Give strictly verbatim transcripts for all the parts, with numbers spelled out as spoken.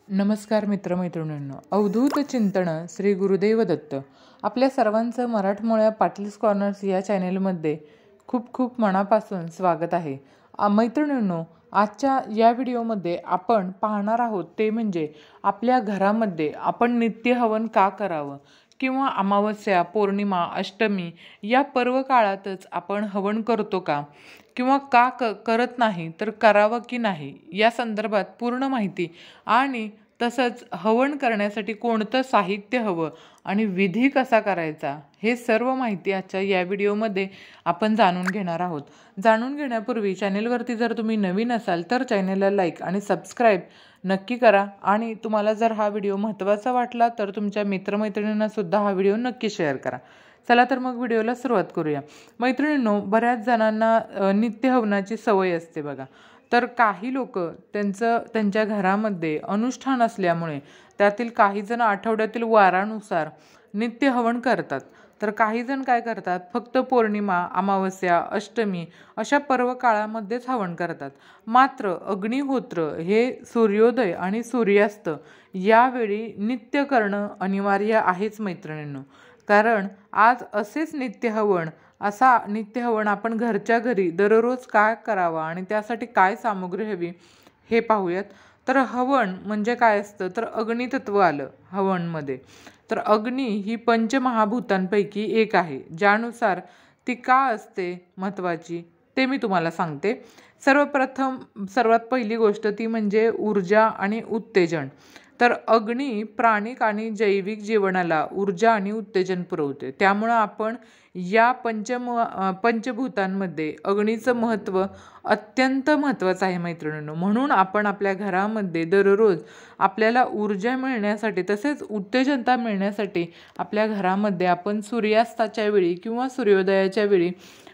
नमस्कार मित्रमैत्रिणींनो, अवधूत चिंतन श्री गुरुदेव दत्त. आपल्या सर्वांचं मराठमोळ्या पाटील्स कॉर्नर्स या चॅनेलमध्ये खूप खूप मनापासून स्वागत आहे. मैत्रिणींनो, आजच्या या व्हिडिओमध्ये आपण पाहणार आहोत ते म्हणजे आपल्या घरामध्ये आपण नित्य हवन का करावं किंवा अमावस्या, पौर्णिमा, अष्टमी या पर्व काळातच आपण हवन करतो का किंवा का क करत नाही तर करावं की नाही या संदर्भात पूर्ण माहिती आणि तसंच हवन करण्यासाठी कोणतं साहित्य हवं आणि विधी कसा करायचा हे सर्व माहिती आजच्या या व्हिडिओमध्ये आपण जाणून घेणार आहोत. जाणून घेण्यापूर्वी चॅनेलवरती जर तुम्ही नवीन असाल तर चॅनेलला लाईक आणि सबस्क्राईब नक्की करा आणि तुम्हाला जर हा व्हिडिओ महत्त्वाचा वाटला तर तुमच्या मित्रमैत्रिणींना सुद्धा हा व्हिडिओ नक्की शेअर करा. चला तर मग व्हिडिओला सुरुवात करूया. मैत्रिणींनो, बऱ्याच जणांना नित्य हवनाची सवय असते बघा. तर काही लोक त्यांचं त्यांच्या घरामध्ये अनुष्ठान असल्यामुळे त्यातील काही जण आठवड्यातील वारानुसार नित्य हवन करतात, तर काही जण काय करतात फक्त पौर्णिमा, अमावस्या, अष्टमी अशा पर्व काळामध्येच हवन करतात. मात्र अग्निहोत्र हे सूर्योदय आणि सूर्यास्त यावेळी नित्य करणं अनिवार्य आहेच मैत्रिणींनो. कारण आज असेच नित्य हवन असा नित्य हवन आपण घरच्या घरी दररोज काय करावा आणि त्यासाठी काय सामग्री हवी हे पाहूयात. तर हवन म्हणजे काय असतं तर अग्नितत्व आलं हवनमध्ये. तर अग्नी ही पंचमहाभूतांपैकी एक आहे, ज्यानुसार ती का असते महत्त्वाची ते मी तुम्हाला सांगते. सर्वप्रथम सर्वात पहिली गोष्ट ती म्हणजे ऊर्जा आणि उत्तेजन. तर अग्नी प्राणिक आणि जैविक जीवनाला ऊर्जा आणि उत्तेजन पुरवते. त्यामुळं आपण या पंचम पंचभूतांमध्ये अग्नीचं महत्त्व अत्यंत महत्त्वाचं आहे मैत्रिणींनो. म्हणून आपण आपल्या घरामध्ये दररोज आपल्याला ऊर्जा मिळण्यासाठी तसेच उत्तेजनता मिळण्यासाठी आपल्या घरामध्ये आपण सूर्यास्ताच्या वेळी किंवा सूर्योदयाच्या वेळी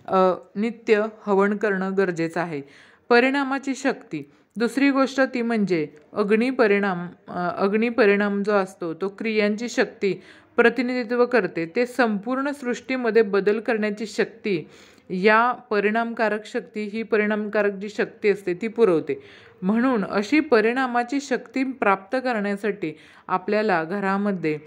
नित्य हवन करणं गरजेचं आहे. परिणामाची शक्ती. दुसरी गोष्ट ती म्हणजे अग्निपरिणाम. अग्निपरिणाम जो असतो तो क्रियांची शक्ती प्रतिनिधित्व करते. ते संपूर्ण सृष्टीमध्ये बदल करण्याची शक्ती, या परिणामकारक शक्ती ही परिणामकारक जी शक्ती असते ती पुरवते. म्हणून अशी परिणामाची शक्ती प्राप्त करण्यासाठी आपल्याला घरामध्ये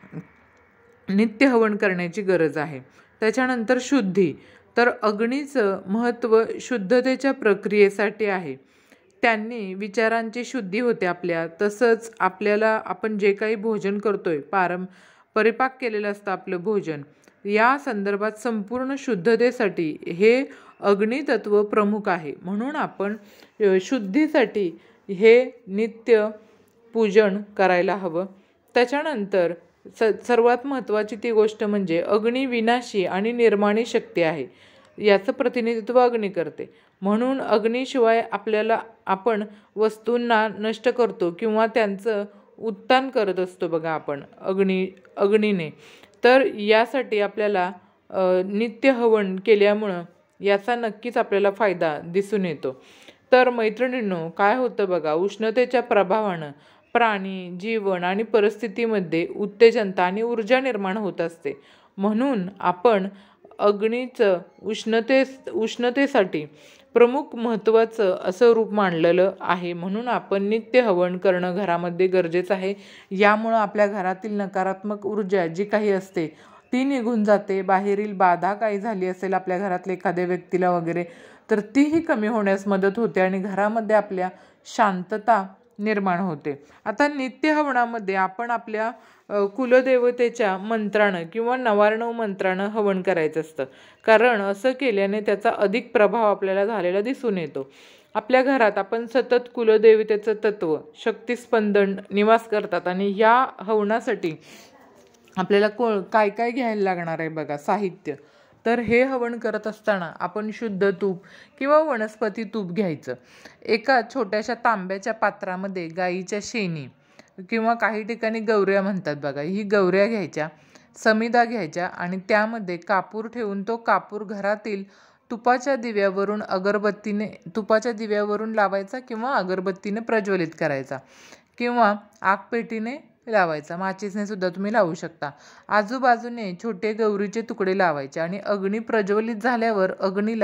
नित्य हवन करण्याची गरज आहे. त्याच्यानंतर शुद्धी. तर अग्नीचं महत्त्व शुद्धतेच्या प्रक्रियेसाठी आहे. त्यांनी विचारांची शुद्धी होते आपल्या. तसंच आपल्याला आपण जे काही भोजन करतोय पारं परिपाक केलेलं असतं आपलं भोजन, या संदर्भात संपूर्ण शुद्धतेसाठी हे अग्नितत्व प्रमुख आहे. म्हणून आपण शुद्धीसाठी हे नित्य पूजन करायला हवं. त्याच्यानंतर स सर्वात महत्त्वाची ती गोष्ट म्हणजे अग्नी विनाशी आणि निर्माणी शक्ती आहे. याचं प्रतिनिधित्व अग्नी करते. म्हणून अग्नीशिवाय आपल्याला आपण वस्तूंना नष्ट करतो किंवा त्यांचं उत्तान करत असतो बघा आपण अग्नी अग्नीने. तर यासाठी आपल्याला नित्य हवन केल्यामुळं याचा नक्कीच आपल्याला फायदा दिसून येतो. तर मैत्रिणींनो, काय होतं बघा, उष्णतेच्या प्रभावानं प्राणी, जीवन आणि परिस्थितीमध्ये उत्तेजनता आणि ऊर्जा निर्माण होत असते. म्हणून आपण अग्नीचं उष्णते उष्णतेसाठी प्रमुख महत्त्वाचं असं रूप मानलेलं आहे. म्हणून आपण नित्य हवन करणं घरामध्ये गरजेचं आहे. यामुळं आपल्या घरातील नकारात्मक ऊर्जा जी काही असते ती निघून जाते. बाहेरील बाधा काही झाली असेल आपल्या घरातल्या एखाद्या व्यक्तीला वगैरे तर तीही कमी होण्यास मदत होते आणि घरामध्ये आपल्या शांतता निर्माण होते. आता नित्य हवनामध्ये आपण आपल्या कुलदेवतेच्या मंत्रानं किंवा नवार्णव मंत्रानं हवन करायचं असतं. कारण असं केल्याने त्याचा अधिक प्रभाव आपल्याला झालेला दिसून येतो. आपल्या घरात आपण सतत कुलदेवतेचं तत्व, शक्तिस्पंदन निवास करतात आणि या हवनासाठी आपल्याला को काय काय घ्यायला लागणार आहे बघा साहित्य. तर हे हवन करत असताना आपण शुद्ध तूप किंवा वनस्पती तूप घ्यायचं. एका छोट्याशा तांब्याच्या पात्रामध्ये गाईच्या शेणी किंवा काही ठिकाणी गौऱ्या म्हणतात बघा, ही गौऱ्या घ्यायच्या, समिधा घ्यायच्या आणि त्यामध्ये कापूर ठेवून तो कापूर घरातील तुपाच्या दिव्यावरून अगरबत्तीने तुपाच्या दिव्यावरून लावायचा किंवा अगरबत्तीने प्रज्वलित करायचा किंवा आगपेटीने लावायचा. माचीसने सुद्धा तुम्ही लावू शकता. आजूबाजूने छोटे गौरीचे तुकडे लावायचे आणि अग्नी प्रज्वलित झाल्यावर अग्नीला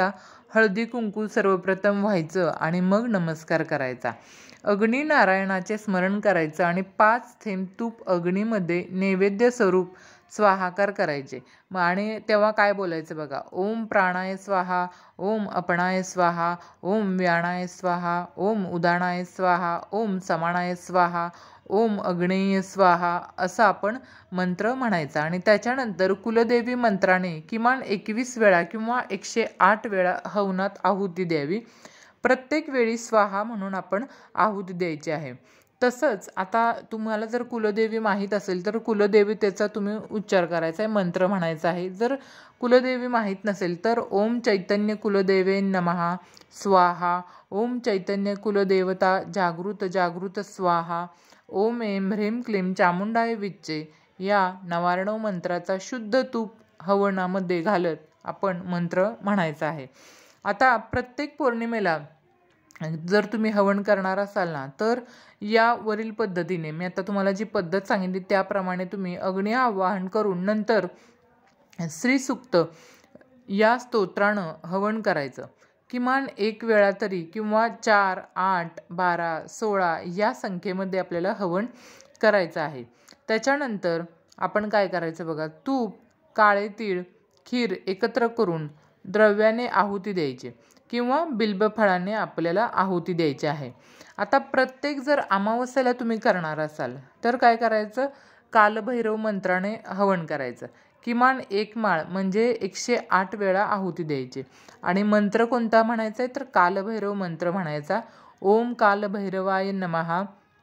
हळदी कुंकू सर्वप्रथम व्हायचं आणि मग नमस्कार करायचा. अग्नी नारायणाचे स्मरण करायचं आणि पाच थेंब तूप अग्नीमध्ये नैवेद्य स्वरूप स्वाहाकार करायचे. मग आणि तेव्हा काय बोलायचं बघा, ओम प्राणाय स्वाहा, ओम अपणाय स्वाहा, ओम व्याणाय स्वाहा, ओम उदानाय स्वाहा, ओम समानाय स्वाहा, ओम अग्नेय स्वाहा असा आपण मंत्र म्हणायचा. आणि त्याच्यानंतर कुलदेवी मंत्राने किमान एकवीस वेळा किंवा एकशे आठ वेळा हवनात आहुती द्यावी. प्रत्येक वेळी स्वाहा म्हणून आपण आहुती द्यायची आहे. तसंच आता तुम्हाला जर कुलदेवी माहीत असेल तर कुलदेवतेचा तुम्ही उच्चार करायचा आहे, मंत्र म्हणायचा आहे. जर कुलदेवी माहीत नसेल तर ओम चैतन्य कुलदेवे नमः स्वाहा, ओम चैतन्य कुलदेवता जागृत जागृत स्वाहा, ओम एम ह्रीम क्लीम चामुंडाय विच्चे या नवारणव मंत्राचा शुद्ध तूप हवनामध्ये घालत आपण मंत्र म्हणायचा आहे. आता प्रत्येक पौर्णिमेला जर तुम्ही हवन करणार असाल ना तर या वरील पद्धतीने मी आता तुम्हाला जी पद्धत सांगितली त्याप्रमाणे तुम्ही अग्नी आवाहन करून नंतर श्रीसूक्त या स्तोत्रानं हवन करायचं. किमान एक वेळा तरी किंवा चार, आठ, बारा, सोळा या संख्येमध्ये आपल्याला हवन करायचं आहे. त्याच्यानंतर आपण काय करायचं बघा, तूप, काळे तीळ, खीर एकत्र करून द्रव्याने आहुती द्यायची किंवा बिल्बफळाने आपल्याला आहुती द्यायची आहे. आता प्रत्येक जर अमावस्येला तुम्ही करणार असाल तर काय करायचं, कालभैरव मंत्राने हवन करायचं. किमान एक माळ म्हणजे एकशे आठ वेळा आहुती द्यायची. आणि मंत्र कोणता म्हणायचा आहे तर कालभैरव मंत्र म्हणायचा. ओम कालभैरवाय नमः,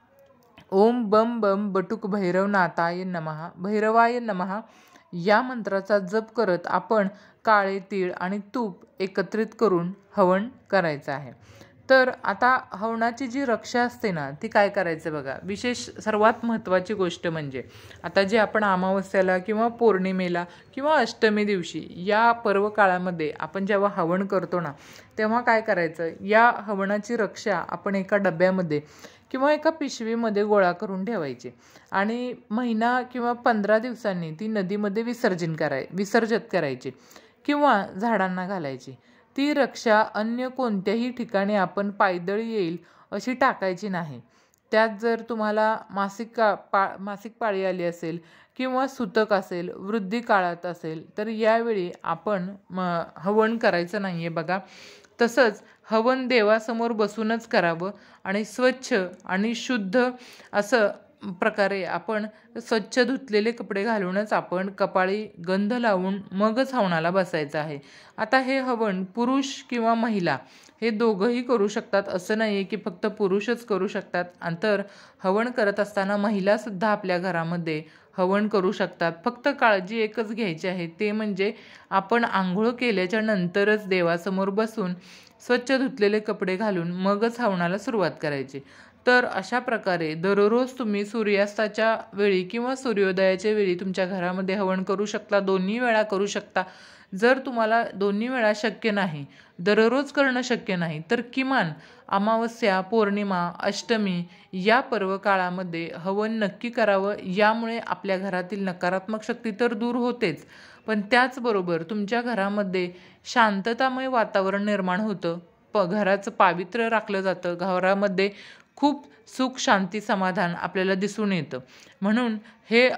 ओम बम बम बटुक भैरवनाथाय नमः, भैरवाय नमः या मंत्राचा जप करत आपण काळे तीळ आणि तूप एकत्रित करून हवन करायचं आहे. तर आता हवनाची जी रक्षा असते ना ती काय करायचं बघा, विशेष सर्वात महत्त्वाची गोष्ट म्हणजे आता जे आपण अमावस्याला किंवा पौर्णिमेला किंवा अष्टमी दिवशी या पर्व काळामध्ये आपण जेव्हा हवन करतो ना तेव्हा काय करायचं, या हवनाची रक्षा आपण एका डब्यामध्ये किंवा एका पिशवीमध्ये गोळा करून ठेवायची आणि महिना किंवा पंधरा दिवसांनी ती नदीमध्ये विसर्जन कराय विसर्जित करायची किंवा झाडांना घालायची. ती रक्षा अन्य कोणत्याही ठिकाणी आपण पायदळी येईल अशी टाकायची नाही. त्यात जर तुम्हाला मासिक का पा मासिक पाळी आली असेल किंवा सुतक असेल, वृद्धी काळात असेल तर यावेळी आपण म हवन करायचं नाही आहे बघा. तसंच हवन देवासमोर बसूनच करावं आणि स्वच्छ आणि शुद्ध असं प्रकारे आपण स्वच्छ धुतलेले कपडे घालूनच आपण कपाळी गंध लावून मगच हवनाला बसायचं आहे. आता हे हवन पुरुष किंवा महिला हे दोघंही करू शकतात, असं नाही आहे की फक्त पुरुषच करू शकतात. तर हवन करत असताना महिलासुद्धा आपल्या घरामध्ये हवन करू शकतात. फक्त काळजी एकच घ्यायची आहे ते म्हणजे आपण आंघोळ केल्याच्या नंतरच देवासमोर बसून स्वच्छ धुतलेले कपडे घालून मगच हवनाला सुरुवात करायची. तर अशा प्रकारे दररोज तुम्ही सूर्यास्ताच्या वेळी किंवा सूर्योदयाच्या वेळी तुमच्या घरामध्ये हवन करू शकता, दोन्ही वेळा करू शकता. जर तुम्हाला दोन्ही वेळा शक्य नाही, दररोज करणं शक्य नाही तर किमान अमावस्या, पौर्णिमा, अष्टमी या पर्व काळामध्ये हवन नक्की करावं. यामुळे आपल्या घरातील नकारात्मक शक्ती तर दूर होतेच, पण त्याचबरोबर तुमच्या घरामध्ये शांततामय वातावरण निर्माण होतं, प घराचं पावित्र्य राखलं जातं, घरामध्ये खूप सुख शांती समाधान आपल्याला दिसून येतं. म्हणून हे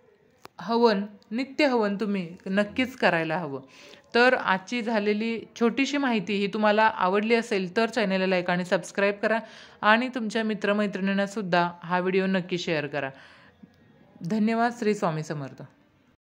हवन नित्य हवन तुम्ही नक्कीच करायला हवं. तर आजची झालेली छोटीशी माहिती ही तुम्हाला आवडली असेल तर चॅनलला लाईक आणि सबस्क्राईब करा आणि तुमच्या मित्रमैत्रिणींना सुद्धा हा व्हिडिओ नक्की शेअर करा. धन्यवाद. श्री स्वामी समर्थ.